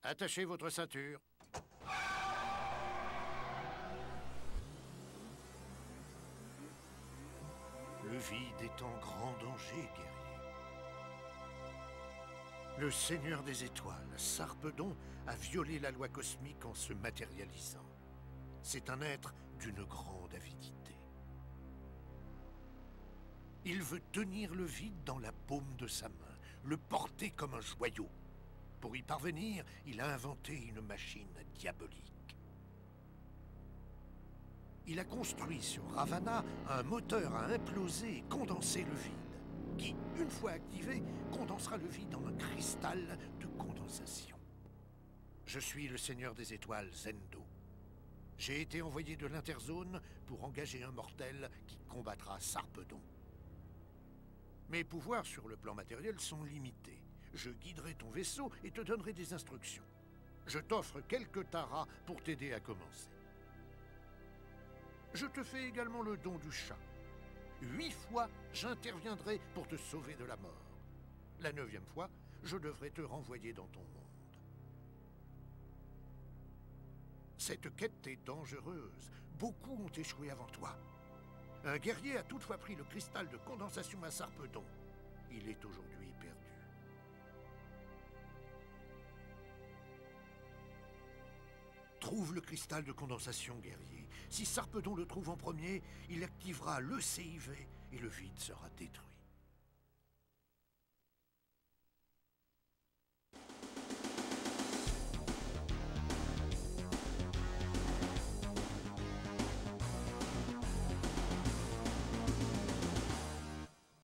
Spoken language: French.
Attachez votre ceinture. Le vide est en grand danger, guerrier. Le Seigneur des Étoiles, Sarpedon, a violé la loi cosmique en se matérialisant. C'est un être d'une grande avidité. Il veut tenir le vide dans la paume de sa main, le porter comme un joyau. Pour y parvenir, il a inventé une machine diabolique. Il a construit sur Ravana un moteur à imploser et condenser le vide, qui, une fois activé, condensera le vide en un cristal de condensation. Je suis le Seigneur des Étoiles, Zendo. J'ai été envoyé de l'Interzone pour engager un mortel qui combattra Sarpedon. Mes pouvoirs sur le plan matériel sont limités. Je guiderai ton vaisseau et te donnerai des instructions. Je t'offre quelques taras pour t'aider à commencer. Je te fais également le don du chat. 8 fois, j'interviendrai pour te sauver de la mort. La 9e fois, je devrais te renvoyer dans ton monde. Cette quête est dangereuse. Beaucoup ont échoué avant toi. Un guerrier a toutefois pris le cristal de condensation à Sarpedon. Il est aujourd'hui perdu. Trouve le cristal de condensation, guerrier. Si Sarpedon le trouve en premier, il activera le CIV et le vide sera détruit.